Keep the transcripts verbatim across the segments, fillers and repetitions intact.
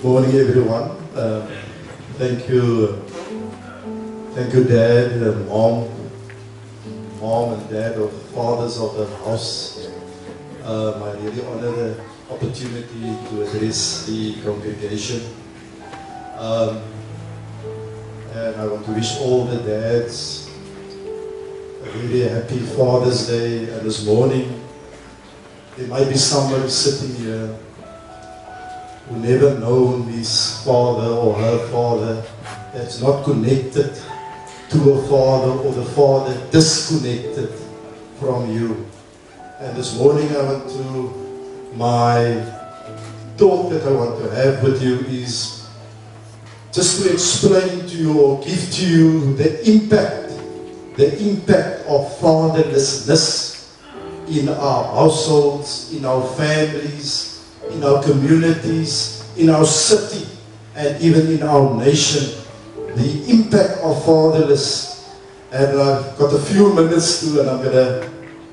morning, everyone. Uh, thank you, thank you, Dad, and Mom, Mom and Dad, or fathers of the house. Um, I really honor the opportunity to address the congregation. Um, and I want to wish all the dads a really happy Father's Day. And this morning, there might be somebody sitting here who never known his father or her father, that's not connected to a father, or the father disconnected from you. And this morning I want to, my talk that I want to have with you is just to explain to you or give to you the impact, the impact of fatherlessness in our households, in our families, in our communities, in our city, and even in our nation. The impact of fatherless. And I've got a few minutes to, and I'm going to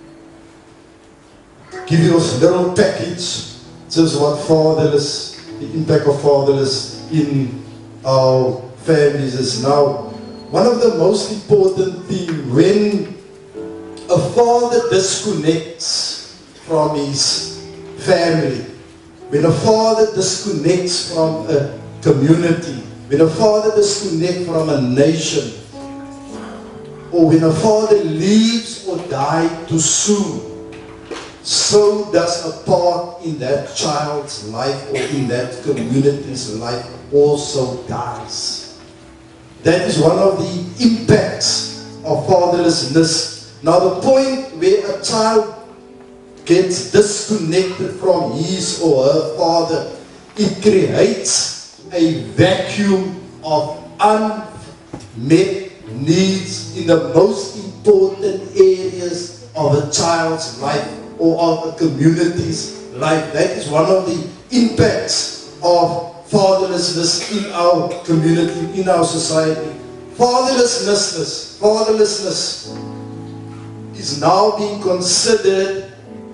give you a little package, just what fatherless, the impact of fatherless in our families is now. One of the most important things, when a father disconnects from his family, when a father disconnects from a community, when a father disconnects from a nation, or when a father leaves or dies too soon, so does a part in that child's life or in that community's life also dies. That is one of the impacts of fatherlessness. Now the point where a child gets disconnected from his or her father, it creates a vacuum of unmet needs in the most important areas of a child's life or of a community's life. That is one of the impacts of fatherlessness in our community, in our society. Fatherlessness, fatherlessness is now being considered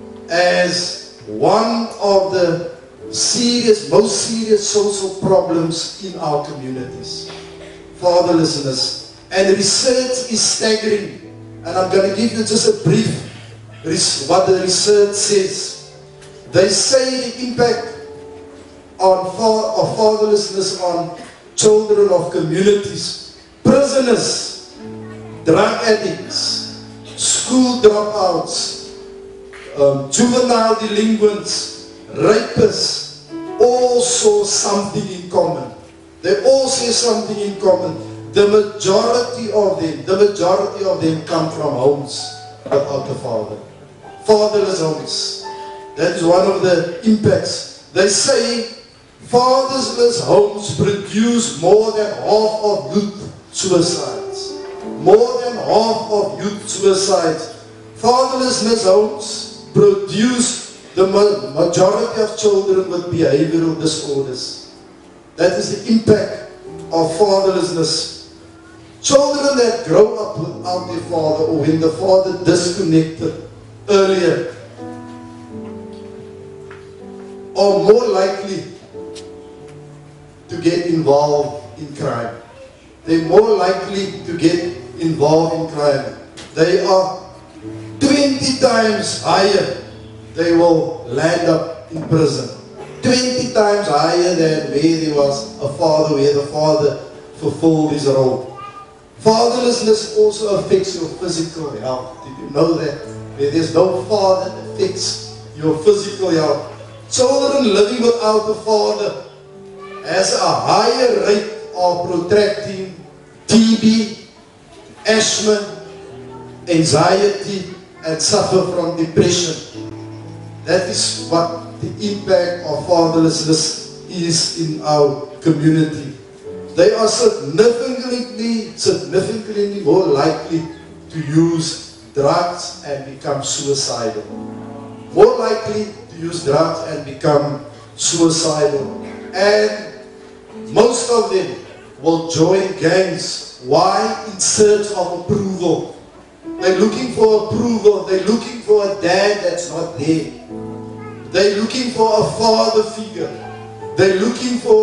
as one of the serious, most serious social problems in our communities. Fatherlessness. And research is staggering. And I'm going to give you just a brief what the research says. They say the impact on fa of fatherlessness on children of communities, prisoners, drug addicts, school dropouts, Um, juvenile delinquents, rapists, all saw something in common. They all say something in common. The majority of them, the majority of them come from homes without a father. Fatherless homes. That is one of the impacts. They say fatherless homes produce more than half of youth suicides. More than half of youth suicides. Fatherlessness homes produce the majority of children with behavioral disorders. That is the impact of fatherlessness. Children that grow up without their father, or when the father disconnected earlier, are more likely to get involved in crime. They're more likely to get involved in crime. They are twenty times higher, they will land up in prison. twenty times higher than where there was a father, where the father fulfilled his role. Fatherlessness also affects your physical health. Did you know that? Where there's no father, it affects your physical health. Children living without a father has a higher rate of protracting T B, asthma, anxiety, and suffer from depression. That is what the impact of fatherlessness is in our community. They are significantly, significantly more likely to use drugs and become suicidal. More likely to use drugs and become suicidal. And most of them will join gangs. Why? In search of approval. They're looking for approval. They're looking for a dad that's not there. They're looking for a father figure. They're looking for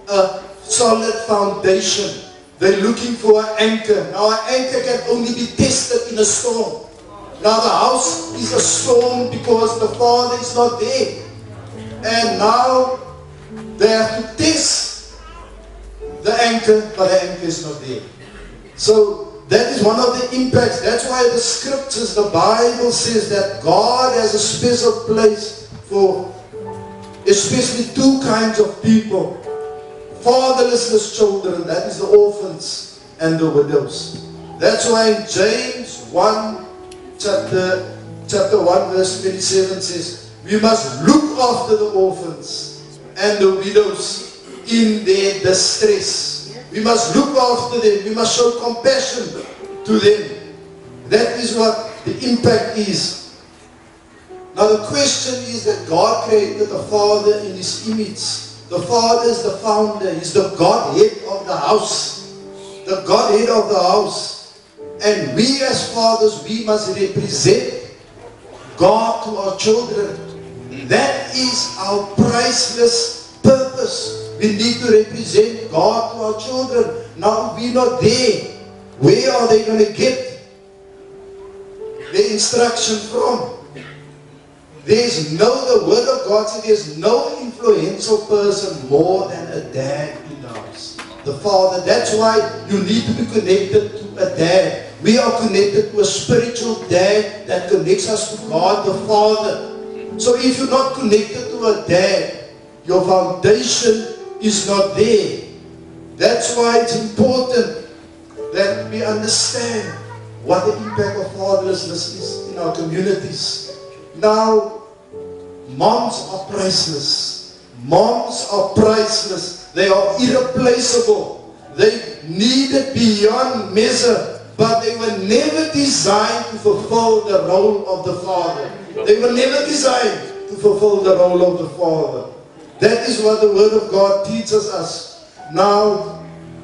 a solid foundation. They're looking for an anchor. Now an anchor can only be tested in a storm. Now the house is a storm because the father is not there. And now they have to test the anchor, but the anchor is not there. So that is one of the impacts. That's why the scriptures, the Bible says that God has a special place for especially two kinds of people. Fatherless children, that is the orphans and the widows. That's why in James one, chapter, chapter one, verse twenty-seven says, we must look after the orphans and the widows in their distress. We must look after them. We must show compassion to them. That is what the impact is. Now the question is that God created the Father in His image. The Father is the founder. He's the Godhead of the house. The Godhead of the house. And we as fathers, we must represent God to our children. That is our priceless purpose. We need to represent God to our children. Now we're not there. Where are they going to get the instruction from? There's no, the word of God says there's no influential person more than a dad in the house. The father. That's why you need to be connected to a dad. We are connected to a spiritual dad that connects us to God the Father. So if you're not connected to a dad, your foundation is not there. That's why it's important that we understand what the impact of fatherlessness is in our communities. Now, moms are priceless. Moms are priceless. They are irreplaceable. They needed beyond measure, but they were never designed to fulfill the role of the father. They were never designed to fulfill the role of the father. That is what the Word of God teaches us. Now,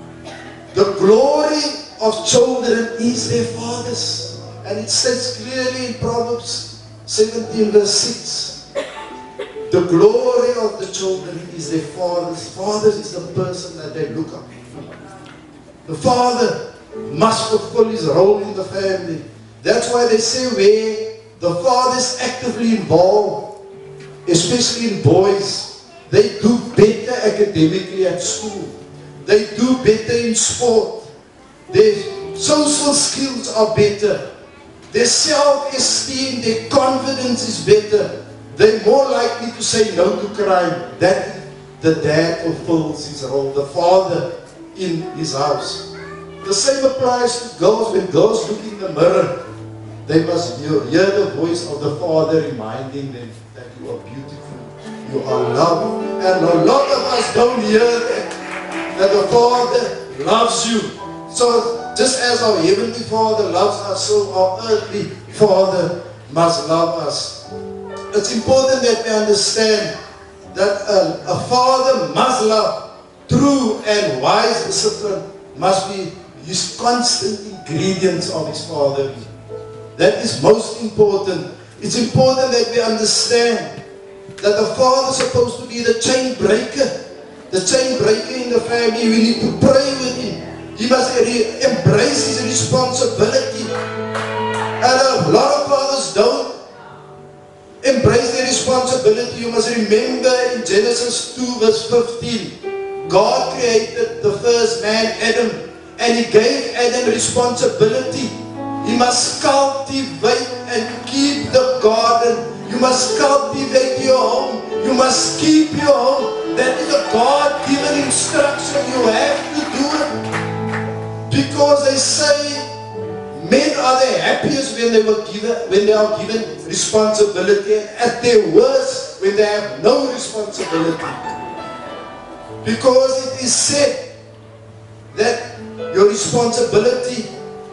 the glory of children is their fathers. And it says clearly in Proverbs seventeen verse six. The glory of the children is their fathers. Fathers is the person that they look up to. The father must fulfill his role in the family. That's why they say where the father is actively involved, especially in boys, they do better academically at school. They do better in sport. Their social skills are better. Their self-esteem, their confidence is better. They're more likely to say no to crime. That the dad fulfills his role, the father in his house. The same applies to girls. When girls look in the mirror, they must hear, hear the voice of the father reminding them that you are beautiful, you are loved. And a lot of us don't hear that, that the Father loves you. So just as our Heavenly Father loves us, so our earthly Father must love us. It's important that we understand that a, a father must love. True and wise discipline must be his constant ingredients of his fatherhood. That is most important. It's important that we understand that the father is supposed to be the chain breaker. The chain breaker in the family. We need to pray with him. He must embrace his responsibility. And a lot of fathers don't embrace their responsibility. You must remember in Genesis two verse fifteen, God created the first man, Adam, and He gave Adam responsibility. He must cultivate and keep the garden. You must cultivate your home. You must keep your home. That is a God-given instruction. You have to do it. Because they say men are the happiest when they were given, when they are given responsibility, and at their worst when they have no responsibility. Because it is said that your responsibility,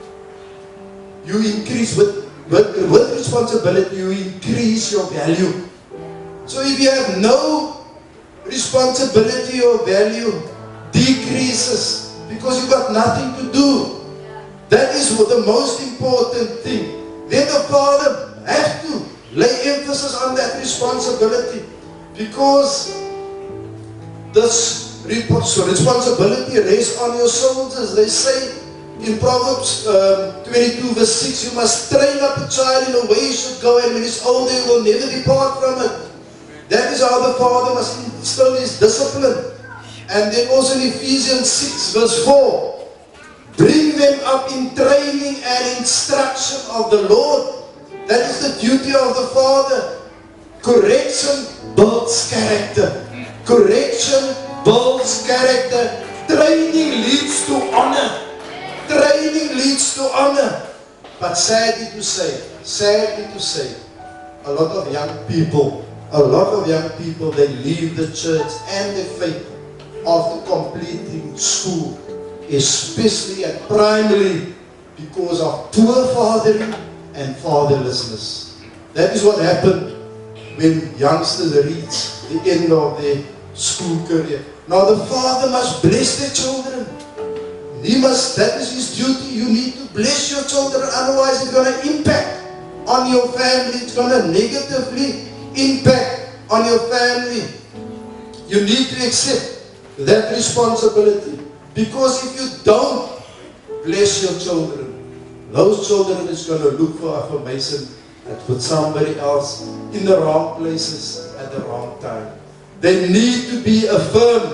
you increase with, with, with responsibility, you increase your value. So if you have no responsibility or value, decreases because you've got nothing to do. That is the most important thing. Then the father has to lay emphasis on that responsibility, because this So responsibility rests on your shoulders. They say in Proverbs um, twenty-two verse six, you must train up a child in the way he should go, and when he's older he will never depart from it. That is how the father must instill his discipline. And then also in Ephesians six verse four, bring them up in training and instruction of the Lord. That is the duty of the father. Correction builds character. Correction builds character. Training leads to honor. Training leads to honor. But sadly to say, sadly to say, a lot of young people, a lot of young people, they leave the church and their faith after completing school, especially and primarily because of poor fathering and fatherlessness. That is what happened when youngsters reach the end of their school career. Now the father must bless their children. He must, that is his duty. You need to bless your children, otherwise it's going to impact on your family. It's going to negatively impact on your family. You need to accept that responsibility, because if you don't bless your children, those children is going to look for affirmation with somebody else in the wrong places at the wrong time. They need to be affirmed.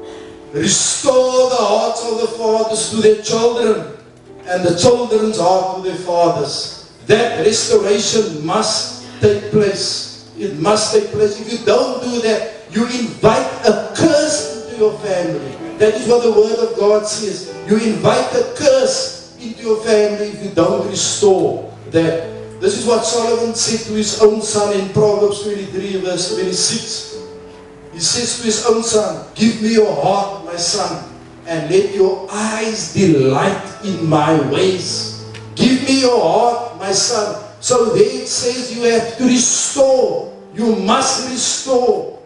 Restore the hearts of the fathers to their children, and the children's heart to their fathers. That restoration must take place. It must take place. If you don't do that, you invite a curse into your family. That is what the word of God says. You invite a curse into your family if you don't restore that. This is what Solomon said to his own son in Proverbs twenty-three verse twenty-six. He says to his own son, give me your heart, my son, and let your eyes delight in my ways. Give me your heart, my son. So there it says you have to restore. You must restore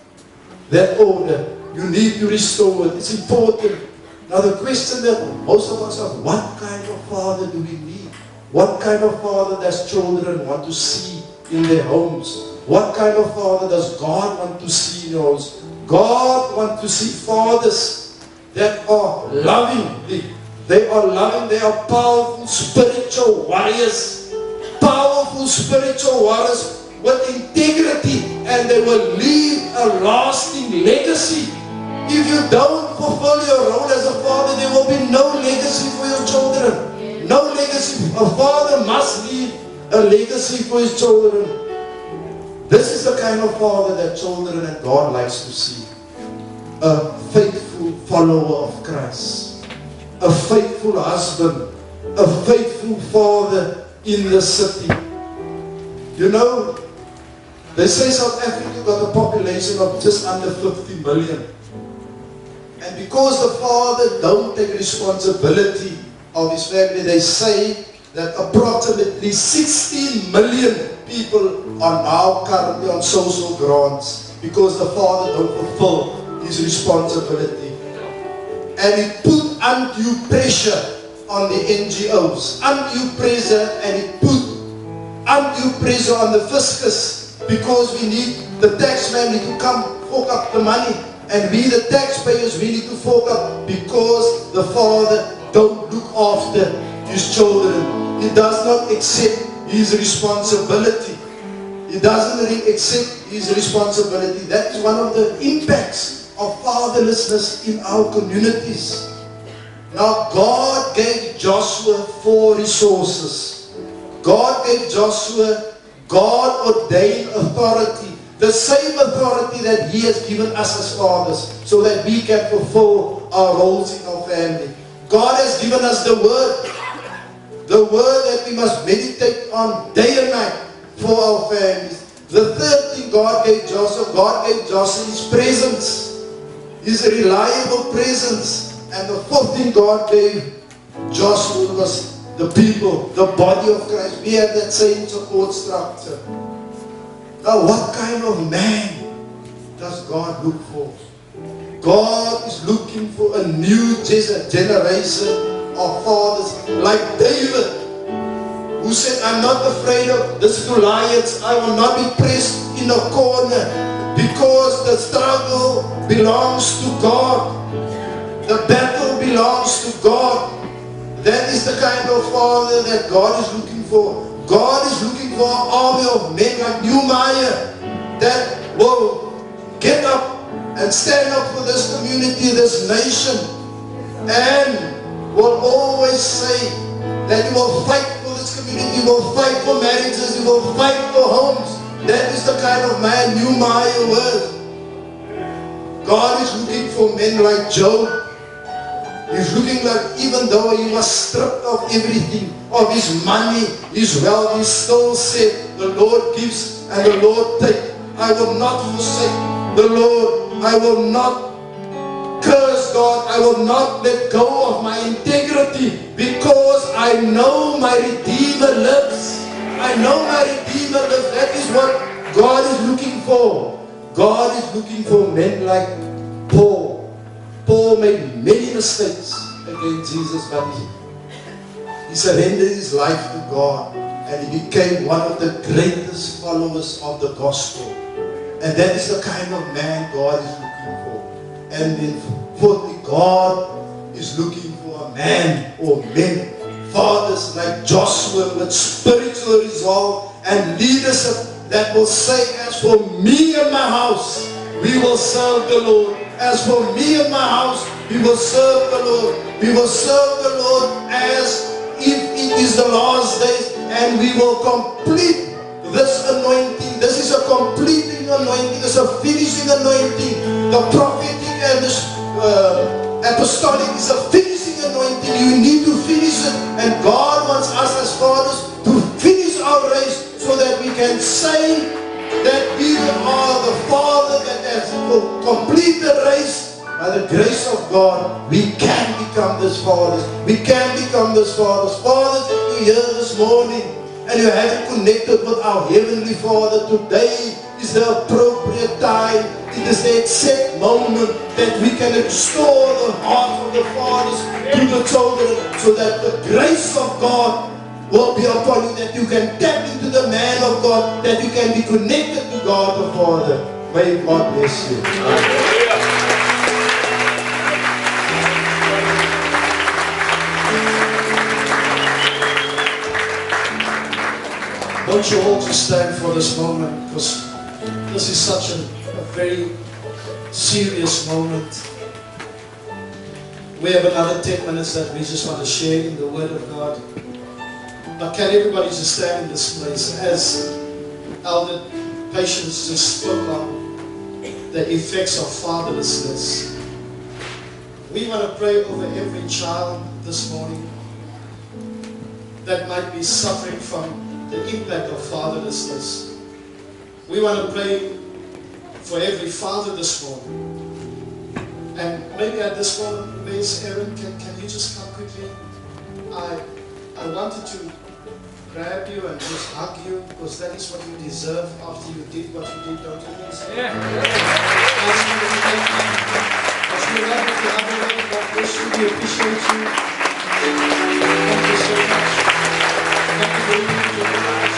that order. You need to restore it. It's important. Now the question that most of us ask, what kind of father do we need? What kind of father does children want to see in their homes? What kind of father does God want to see in your homes? God wants to see fathers that are loving. They, they are loving. They are powerful spiritual warriors. Powerful spiritual warriors with integrity, and they will leave a lasting legacy. If you don't fulfill your role as a father, there will be no legacy for your children. No legacy. A father must leave a legacy for his children. This is the kind of father that children and God likes to see. A faithful follower of Christ. A faithful husband. A faithful father in the city. You know, they say South Africa got a population of just under fifty million. And because the father don't take responsibility of his family, they say that approximately sixteen million people are now currently on social grants because the father don't fulfill his responsibility. And it put undue pressure on the N G Os, undue pressure, and it put undue pressure on the fiscus, because we need the taxman to come fork up the money, and we the taxpayers, we need to fork up because the father don't look after his children. He does not accept his responsibility. He doesn't really accept his responsibility. That is one of the impacts of fatherlessness in our communities. Now God gave Joshua four resources. God gave Joshua God ordained authority, the same authority that He has given us as fathers, so that we can fulfill our roles in our family. God has given us the Word, the Word that we must meditate on day and night for our families. The third thing God gave Joshua, God gave Joshua His presence, His reliable presence. And the fourth thing God gave Joshua was the people, the body of Christ. We have that same support structure. Now, what kind of man does God look for? God is looking for a new generation of fathers like David, who said, I'm not afraid of this Goliath. I will not be pressed in a corner, because the struggle belongs to God. The battle belongs to God. That is the kind of father that God is looking for. God is looking for an army of men like Nehemiah that will get up and stand up for this community, this nation, and will always say that you will fight for this community, you will fight for marriages, you will fight for homes. That is the kind of man Nehemiah was. God is looking for men like Job. He's looking like, even though he was stripped of everything, of his money, his wealth, he still said, the Lord gives and the Lord takes. I will not forsake the Lord. I will not curse God. I will not let go of my integrity, because I know my Redeemer lives. I know my Redeemer lives. That is what God is looking for. God is looking for men like Paul. Paul made many mistakes against Jesus, but he, he surrendered his life to God, and he became one of the greatest followers of the gospel. And that is the kind of man God is looking for. And then fourthly, God is looking for a man or men, fathers like Joshua, with spiritual resolve and leadership that will say, as for me and my house, we will serve the Lord. As for me and my house, we will serve the Lord. We will serve the Lord as if it is the last days, and we will complete this anointing. This is a completing anointing. It's a finishing anointing. The prophetic and the uh, apostolic is a finishing anointing. You need to finish it, and God wants us as fathers to finish our race so that we can say that we are the father that has completed the race. By the grace of God, we can become this fathers. We can become this fathers. Fathers, if you're here this morning and you haven't connected with our Heavenly Father, today is the appropriate time. It is the exact moment that we can restore the heart of the fathers to the children, so that the grace of God will be upon you, that you can tap into the man of God, that you can be connected to God the Father. May God bless you. I want you all to stand for this moment, because this is such a, a very serious moment. We have another ten minutes that we just want to share in the Word of God. But can everybody just stand in this place as Elder Patience just spoke on the effects of fatherlessness. We want to pray over every child this morning that might be suffering from the impact of fatherlessness. We want to pray for every father this morning. And maybe at this moment, Miss Aaron, can, can you just come quickly? I, I wanted to grab you and just hug you, because that is what you deserve after you did what you did, don't you think so? Yeah. As we love you, God bless you, we appreciate you. Thank you so much. Thank you very much.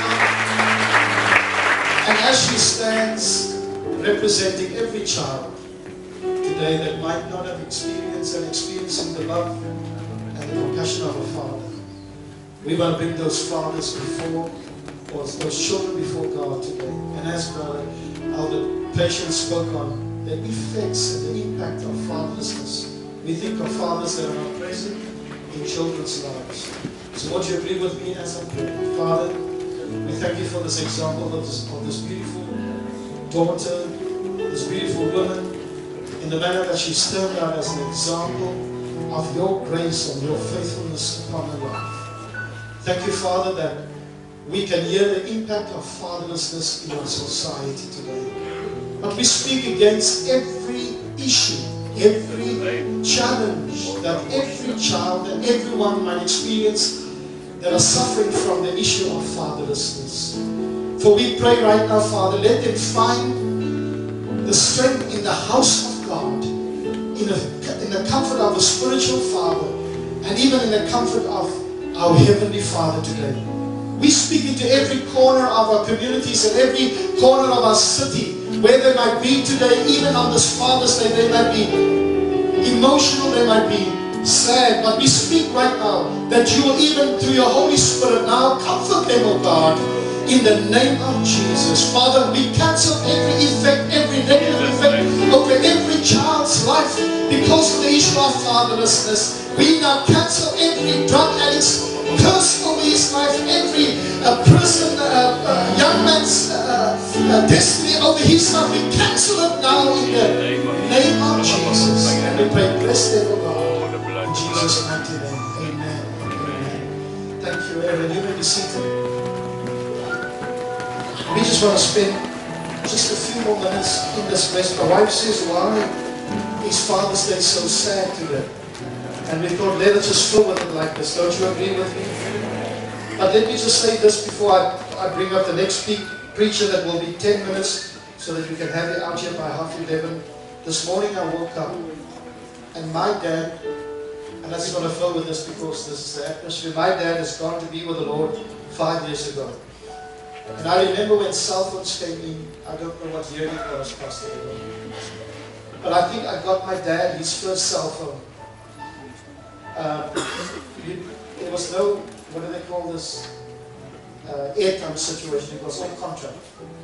And as she stands representing every child today that might not have experienced and experiencing the love and the compassion of a father, we want to bring those fathers before, or those children before God today. And as Brother Elder Patience spoke on the effects and the impact of fatherlessness, we think of fathers that are not present in children's lives. So would you agree with me as I pray? Father, we thank you for this example of this, of this beautiful daughter, this beautiful woman, in the manner that she turned out as an example of your grace and your faithfulness upon her life. Thank you, Father, that we can hear the impact of fatherlessness in our society today. But we speak against every issue, every challenge that every child and everyone might experience that are suffering from the issue of fatherlessness. For we pray right now, Father, let them find the strength in the house of God, in the, in the comfort of a spiritual Father, and even in the comfort of our Heavenly Father today. We speak into every corner of our communities and every corner of our city where they might be today, even on this Father's Day, they might be emotional, they might be sad, but we speak right now that you will, even through your Holy Spirit now, comfort them, oh God, in the name of Jesus. Father, we cancel every effect, every negative effect over every child's life because of the issue of fatherlessness. We now cancel every drug addict's curse over his life, every uh, person, uh, uh, young man's uh, uh, destiny over his life. We cancel it now in the name of Jesus. And we pray, bless them, oh God. In Jesus' mighty name. Amen. Amen. Thank you, Aaron. You may be seated. We just want to spend just a few more minutes in this place. My wife says, why is Father's Day so sad today? And we thought, let us just flow with it like this. Don't you agree with me? But let me just say this before I, I bring up the next speak, preacher that will be ten minutes so that we can have it out here by half eleven. This morning I woke up and my dad, and I just want to flow with this because this is the atmosphere. My dad has gone to be with the Lord five years ago. And I remember when cell phones came in, I don't know what year it was, Pastor Edwin. But I think I got my dad his first cell phone. Uh, there was no, what do they call this, uh, airtime situation. It was all contract.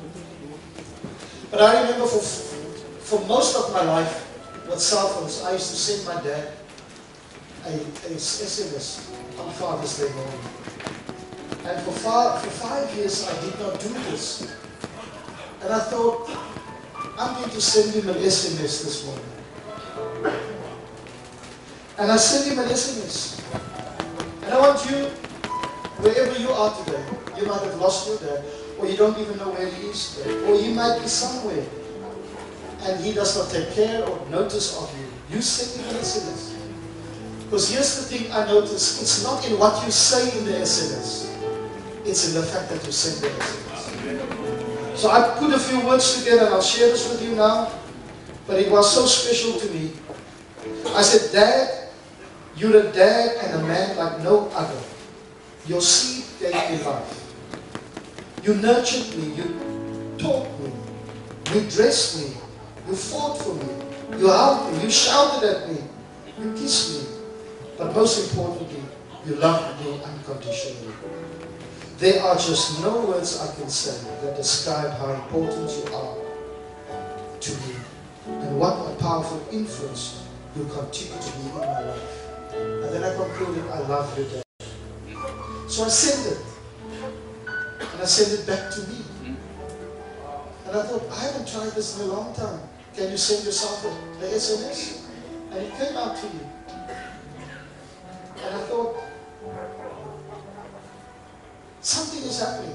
But I remember for, for most of my life with cell phones, I used to send my dad a, a S M S on Father's Day morning. And for five, for five years, I did not do this. And I thought, I'm going to send him an S M S this morning. And I sent him an S M S. And I want you, wherever you are today, you might have lost your dad, or you don't even know where he is today, or you might be somewhere, and he does not take care or notice of you. You send him an S M S. Because here's the thing I notice, it's not in what you say in the S M S. It's in the fact that you send the S M S. So I put a few words together and I'll share this with you now. But it was so special to me. I said, Dad, you're a dad and a man like no other. Your seed gave me life. You nurtured me. You taught me. You dressed me. You fought for me. You helped me. You shouted at me. You kissed me. But most importantly, you loved me unconditionally. There are just no words I can say that describe how important you are to me and what a powerful influence you continue to be in my life. And then I concluded, I love you, Dad. So I sent it. And I sent it back to me. And I thought, I haven't tried this in a long time. Can you send yourself the S M S? And it came out to you. And I thought, something is happening.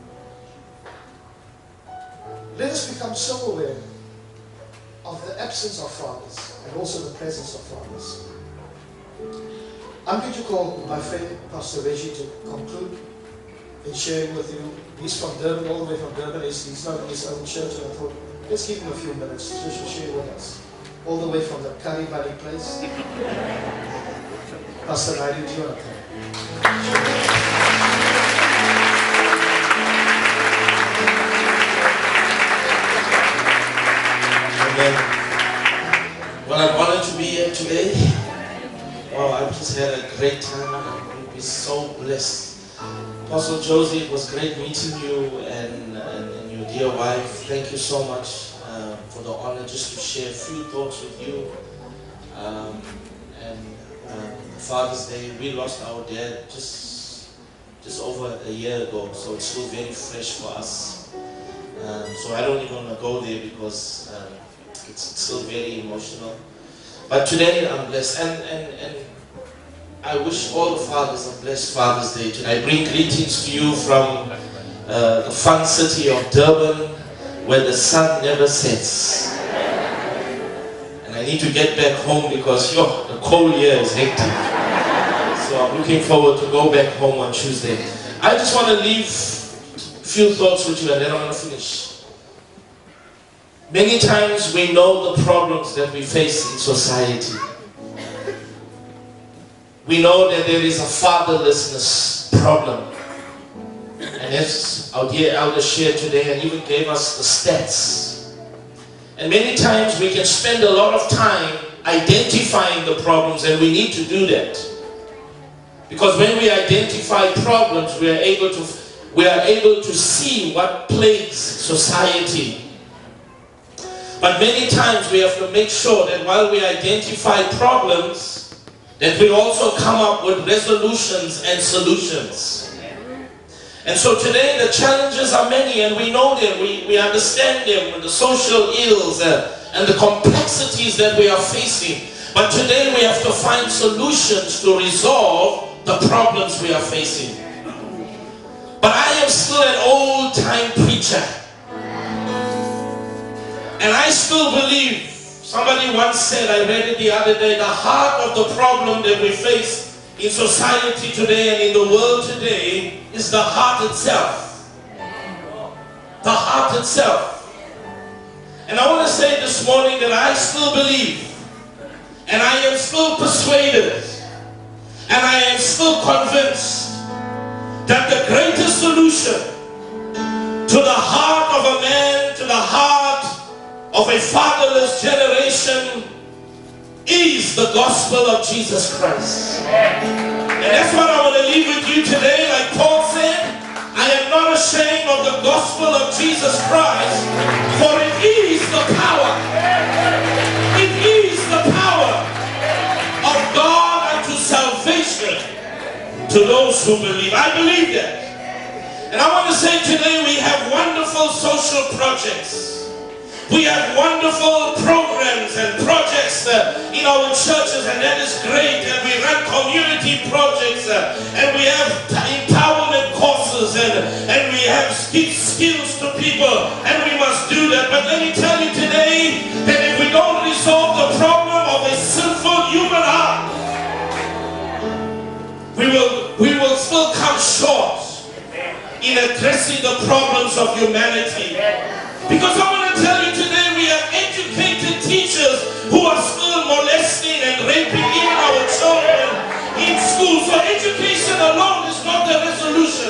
Let us become so aware of the absence of fathers and also the presence of fathers. I'm going to call my friend Pastor Reggie to conclude and share with you. He's from Durban, all the way from Durban. He's, he's not in his own church, and I thought, let's give him a few minutes just to share with us. All the way from the Curry Valley place. Pastor Naidu, do you want to come? Well, I'm honored to be here today. Wow, I just had a great time. I'm be so blessed. Apostle Josie, it was great meeting you and, and, and your dear wife. Thank you so much uh, for the honor just to share a few thoughts with you. Um, and uh, Father's Day, we lost our dad just, just over a year ago, so it's still very fresh for us. Um, so I don't even want to go there because um, it's still very emotional. But today I'm blessed, and, and, and I wish all the fathers a blessed Father's Day today. I bring greetings to you from uh, the fun city of Durban, where the sun never sets. And I need to get back home because yo, the cold year is hectic. So I'm looking forward to go back home on Tuesday. I just want to leave a few thoughts with you and then I'm going to finish. Many times we know the problems that we face in society. We know that there is a fatherlessness problem. And as our dear elder shared today and even gave us the stats, And many times we can spend a lot of time identifying the problems, and we need to do that. Because when we identify problems, we are able to, we are able to see what plagues society. But many times we have to make sure that while we identify problems, that we also come up with resolutions and solutions. And so today the challenges are many, and we know them, we, we understand them, the social ills uh, and the complexities that we are facing. But today we have to find solutions to resolve the problems we are facing. But I am still an old-time preacher. And I still believe, somebody once said, I read it the other day, the heart of the problem that we face in society today and in the world today is the heart itself. The heart itself. And I want to say this morning that I still believe, and I am still persuaded, and I am still convinced that the greatest solution to the heart of a man, to the heart of a fatherless generation, is the gospel of Jesus Christ. And that's what I want to leave with you today. Like Paul said, I am not ashamed of the gospel of Jesus Christ, for it is the power. It is the power of God unto salvation to those who believe. I believe that. And I want to say today we have wonderful social projects. We have wonderful programs and projects uh, in our churches, and that is great. And we run community projects, uh, and we have empowerment courses, and, and we have teach skills to people, and we must do that. But let me tell you today that if we don't resolve the problem of a sinful human heart, we will, we will still come short in addressing the problems of humanity. Because I want to tell you today, we have educated teachers who are still molesting and raping even our children in school. So education alone is not the resolution.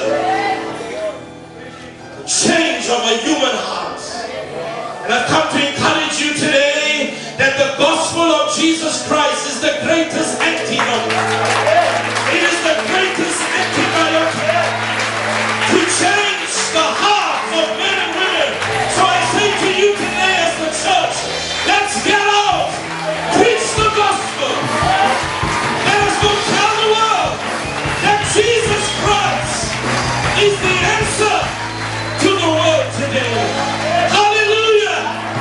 The change of a human heart. And I've come to encourage you today that the gospel of Jesus Christ is the greatest antidote. It is the greatest antidote to change the hearts of men and women. So I say to you today as the church, let's get out, preach the gospel. Let us go tell the world that Jesus Christ is the answer to the world today. Hallelujah!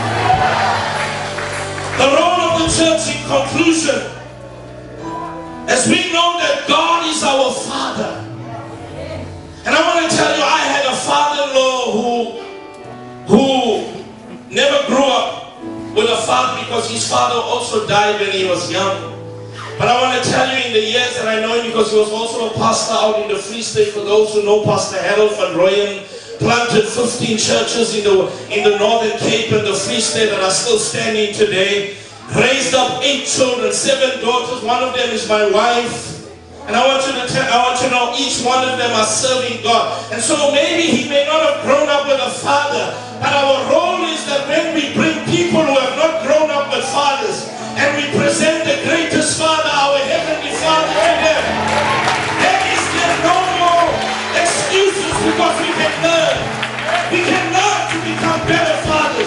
The role of the church in conclusion, as we know that God is our Father. And I want to tell you, I had a father-in-law who who never grew up with a father, because his father also died when he was young. But I want to tell you, in the years that I know him, because he was also a pastor out in the Free State. For those who know Pastor Harold van Rooyen, planted fifteen churches in the in the Northern Cape and the Free State that are still standing today. Raised up eight children, seven daughters. One of them is my wife. And I want you to tell, I want you to know each one of them are serving God. And so maybe he may not have grown up with a father, but our role is that when we bring people who have not grown up with fathers, and we present the greatest Father, our Heavenly Father, to them, there is there no more excuses, because we can learn. We can learn to become better fathers.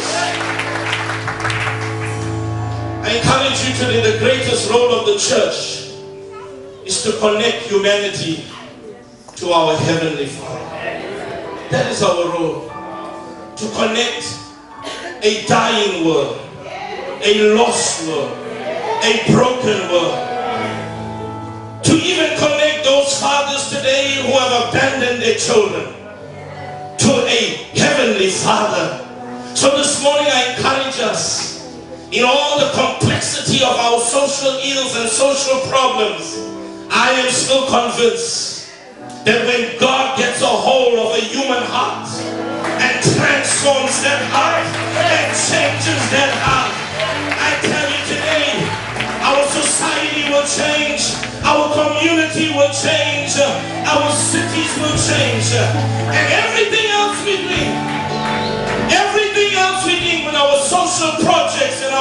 I encourage you today, the greatest role of the church is to connect humanity to our Heavenly Father. That is our role. To connect a dying world, a lost world, a broken world. To even connect those fathers today who have abandoned their children to a Heavenly Father. So this morning I encourage us, in all the complexity of our social ills and social problems, I am still convinced that when God gets a hold of a human heart and transforms that heart and changes that heart, I tell you today, our society will change, our community will change, our cities will change, and everything else we bring, everything else we bring with our social problems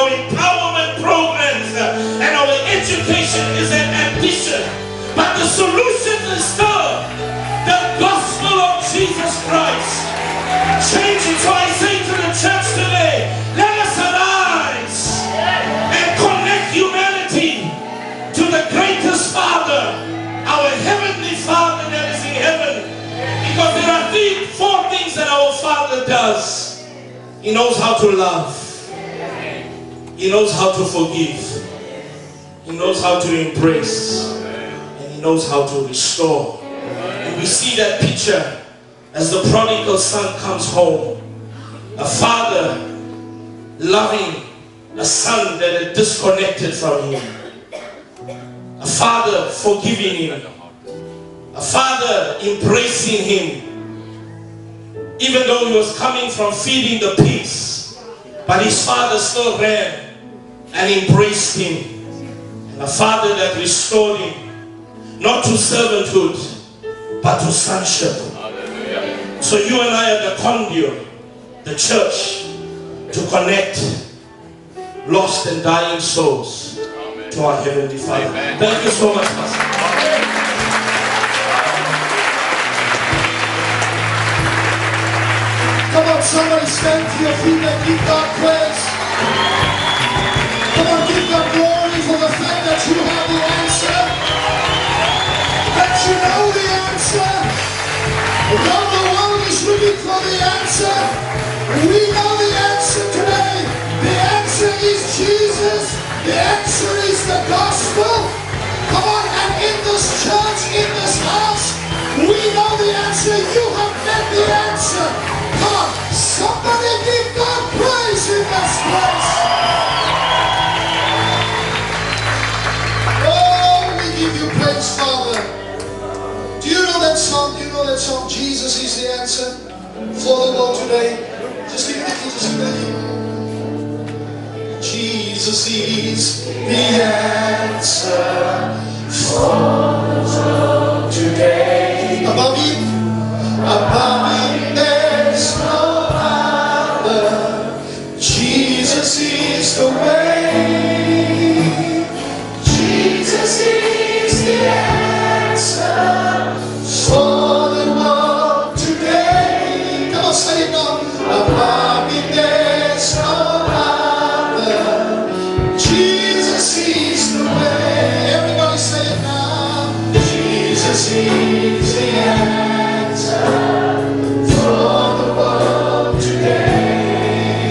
our empowerment programs, and our education is an ambition. But the solution is still the gospel of Jesus Christ. Change it. So I say to the church today, let us arise and connect humanity to the greatest Father, our Heavenly Father that is in heaven. Because there are three, four things that our Father does. He knows how to love. He knows how to forgive. He knows how to embrace. And He knows how to restore. And we see that picture as the prodigal son comes home. A father loving a son that had disconnected from him. A father forgiving him. A father embracing him. Even though he was coming from feeding the pigs, but his father still ran and embraced him. And a father that restored him, not to servanthood, but to sonship. So you and I are the conduit, the church, to connect lost and dying souls to our Heavenly Father. Amen. Thank you so much, Pastor. Come on, somebody stand to your feet and give God praise. Come on, give God glory for the fact that you have the answer. That you know the answer. Around the world is looking for the answer. We know the answer today. The answer is Jesus. The answer is the gospel. Come on, and in this church, in this house, we know the answer. You have met the answer. Come on, somebody give God praise in this place. Oh, we give you praise, Father. Do you know that song? Do you know that song? Jesus is the answer for the world today. Just give me the key, just give me the key. Jesus is the answer for the world today. Above you, above you, there's no other. Jesus is the way. Jesus is the answer for the world today. Come on, say it now. Above you, there's no other. Jesus is the way. Everybody say it now. Jesus is the answer for the world today.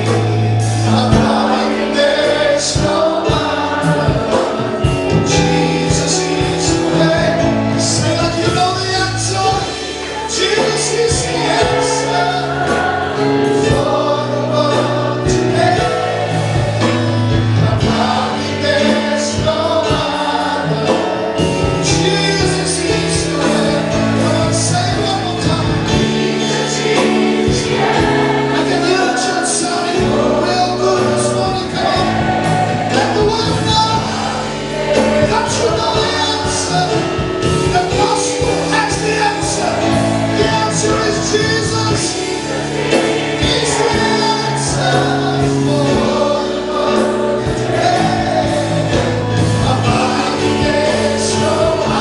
Above you, there's no other. Jesus is the way. Say like you know the answer. Jesus is the answer for the world today. Above you, there's no other. Jesus is the way. Come on, say it one more time. Jesus is the answer. I can hear the church sounding real good this morning. Come on, let the world know that you know the answer. The gospel has the answer. The answer is Jesus. He's the answer for the world today. Above you, there's no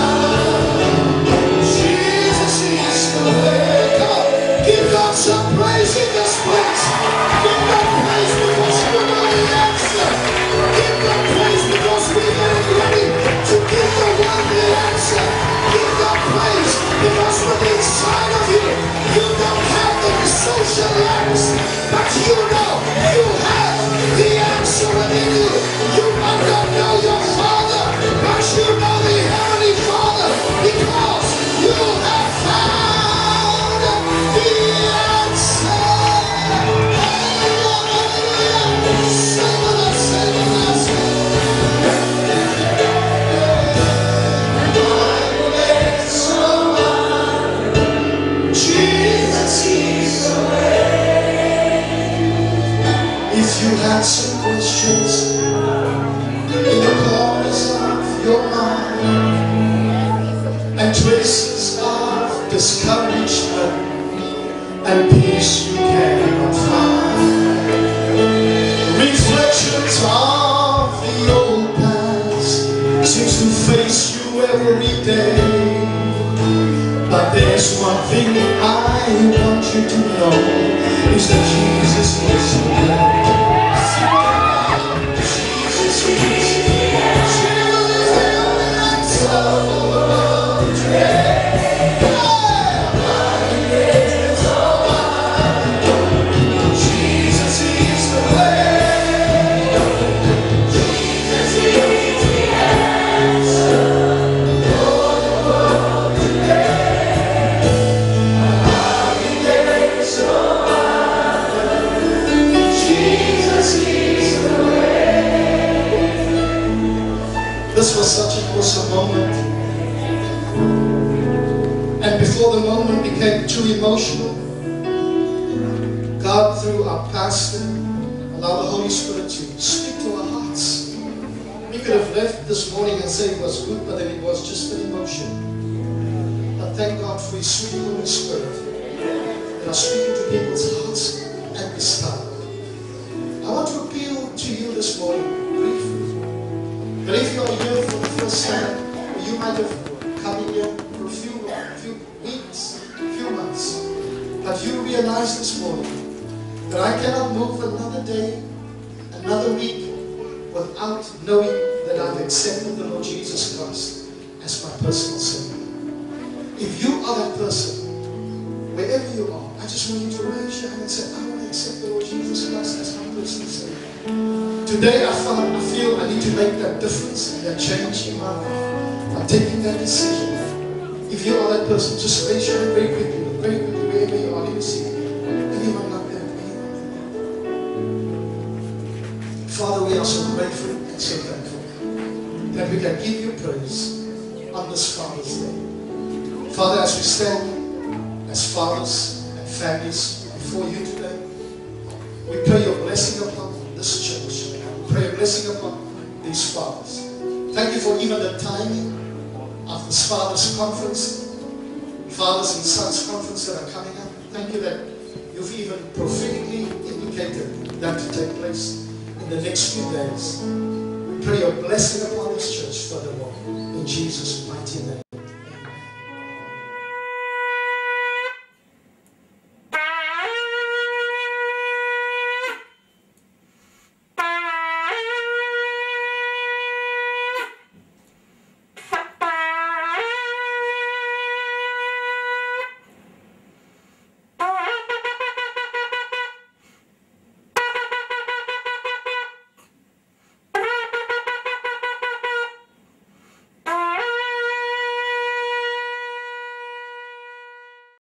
other. Jesus is the way. Come on, give God some praise in this place. Give God praise because you know the answer. Give God praise because we're getting ready to give the world the answer. Give God praise because from the inside of you, you don't have the social lamps, but you know you have the answer within you. You might not know your Father, but you know the Heavenly Father because you have found the answer. Hallelujah, hallelujah. Sing with us, sing with us. There's no other. Jesus is the way. If you had some questions in the corners of your mind and traces of discouragement and peace you cannot find, reflections on every day. But there's one thing I want you to know, is that Jesus is your love. Jesus is your Jesus is the way. Jesus is the answer. This was such an awesome moment. And before the moment became too emotional, God, through our pastor, allowed the Holy Spirit to speak to our hearts. We could have left this morning and said it was good, but then it was just an emotion. But thank God for His sweet Holy Spirit that are speaking to people's hearts at this time. I want to appeal to you this morning, briefly. But if you are here for the first time, or you might have come in here for a few, few weeks, a few months, but you realize this morning that I cannot move another day, another week, without knowing that I've accepted the Lord Jesus Christ as my personal Savior. If you are that person, wherever you are, I just want you to raise your hand and say, I want to accept the Lord Jesus Christ as my personal Savior. Today I, found, I feel I need to make that difference and that change in my life. I'm taking that decision. If you are that person, just raise your hand very quickly, very quickly, wherever you are. Let me see. Anyone like that? Anyone? Father, we are so grateful and so thankful that we can give you praise on this Father's Day. Father, as we stand as fathers and families before you today, we pray your blessing upon this church. Pray a blessing upon these fathers. Thank you for even the timing of this Fathers Conference, Fathers and Sons Conference that are coming up. Thank you that you've even prophetically indicated that to take place in the next few days. We pray your blessing upon this church furthermore. In Jesus' mighty name.